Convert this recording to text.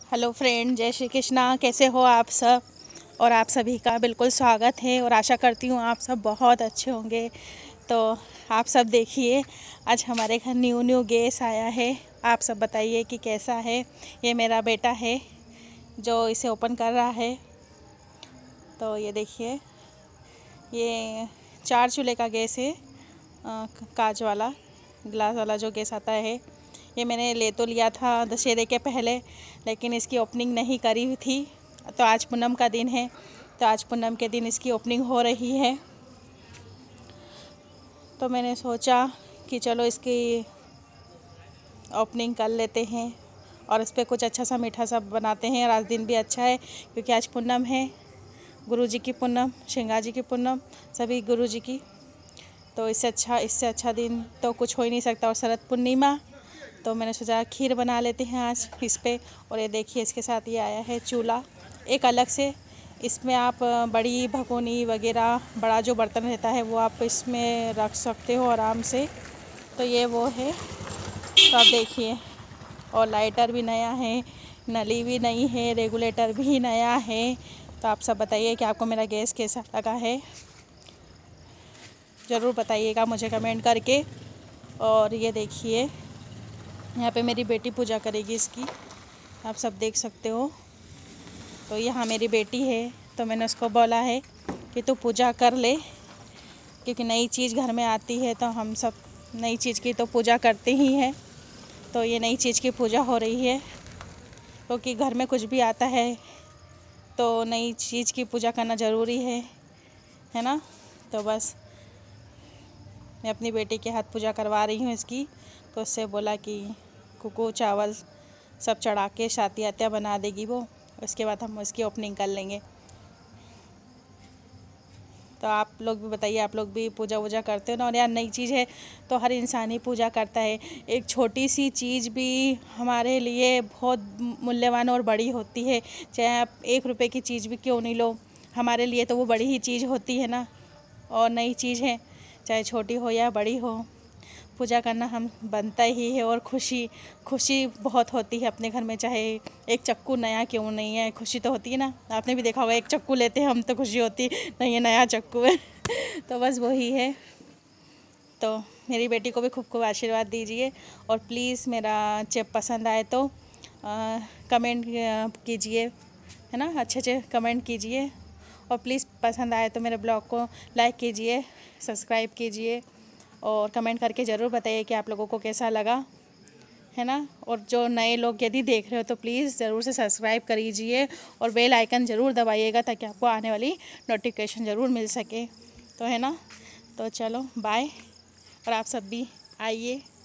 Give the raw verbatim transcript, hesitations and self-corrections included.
Hello friend, जय श्री कृष्णा। कैसे हो आप सब? और आप सभी का बिल्कुल स्वागत है और आशा करती हूँ आप सब बहुत अच्छे होंगे। तो आप सब देखिए, आज हमारे घर न्यू न्यू गैस आया है। आप सब बताइए कि कैसा है। ये मेरा बेटा है जो इसे ओपन कर रहा है। तो ये देखिए, ये चार चूल्हे का गैस है, कांच वाला ग्लास वाला जो गैस आता है। ये मैंने ले तो लिया था दशहरे के पहले, लेकिन इसकी ओपनिंग नहीं करी हुई थी। तो आज पूनम का दिन है, तो आज पूनम के दिन इसकी ओपनिंग हो रही है। तो मैंने सोचा कि चलो इसकी ओपनिंग कर लेते हैं और इस पर कुछ अच्छा सा मीठा सा बनाते हैं। और आज दिन भी अच्छा है क्योंकि आज पूनम है, गुरु जी की पूनम, श्रृंगार जी की पूनम, सभी गुरु जी की। तो इससे अच्छा इससे अच्छा दिन तो कुछ हो ही नहीं सकता। और शरद पूर्णिमा, तो मैंने सोचा खीर बना लेते हैं आज इस पे। और ये देखिए, इसके साथ ये आया है चूल्हा एक अलग से। इसमें आप बड़ी भगोनी वगैरह, बड़ा जो बर्तन रहता है वो आप इसमें रख सकते हो आराम से। तो ये वो है। तो आप देखिए, और लाइटर भी नया है, नली भी नई है, रेगुलेटर भी नया है। तो आप सब बताइए कि आपको मेरा गैस कैसा लगा है, ज़रूर बताइएगा मुझे कमेंट करके। और ये देखिए, यहाँ पे मेरी बेटी पूजा करेगी इसकी, आप सब देख सकते हो। तो यहाँ मेरी बेटी है, तो मैंने उसको बोला है कि तू पूजा कर ले, क्योंकि नई चीज़ घर में आती है तो हम सब नई चीज़ की तो पूजा करते ही हैं। तो ये नई चीज़ की पूजा हो रही है, क्योंकि घर में कुछ भी आता है तो नई चीज़ की पूजा करना ज़रूरी है, है ना। तो बस मैं अपनी बेटी के हाथ पूजा करवा रही हूँ इसकी। तो उससे बोला कि कुकू चावल सब चढ़ा के शाती आत्या बना देगी वो, उसके बाद हम उसकी ओपनिंग कर लेंगे। तो आप लोग भी बताइए, आप लोग भी पूजा वूजा करते हो ना। और यार, नई चीज़ है तो हर इंसान ही पूजा करता है। एक छोटी सी चीज़ भी हमारे लिए बहुत मूल्यवान और बड़ी होती है। चाहे आप एक रुपए की चीज़ भी क्यों नहीं लो, हमारे लिए तो वो बड़ी ही चीज़ होती है ना। और नई चीज़ है, चाहे छोटी हो या बड़ी हो, पूजा करना हम बनता ही है। और खुशी खुशी बहुत होती है अपने घर में, चाहे एक चक्कू नया क्यों नहीं है, खुशी तो होती है ना। आपने भी देखा होगा, एक चक्कू लेते हैं हम तो खुशी होती है, नहीं ये नया चक्कू है। तो बस वही है। तो मेरी बेटी को भी खूब खूब आशीर्वाद दीजिए। और प्लीज़ मेरा चिप पसंद आए तो आ, कमेंट कीजिए, है ना, अच्छे अच्छे कमेंट कीजिए। और प्लीज़ पसंद आए तो मेरे ब्लॉग को लाइक कीजिए, सब्सक्राइब कीजिए और कमेंट करके ज़रूर बताइए कि आप लोगों को कैसा लगा, है ना। और जो नए लोग यदि देख रहे हो तो प्लीज़ ज़रूर से सब्सक्राइब करीजिए और बेल आइकन ज़रूर दबाइएगा, ताकि आपको आने वाली नोटिफिकेशन ज़रूर मिल सके। तो है ना, तो चलो बाय। और आप सब भी आइए।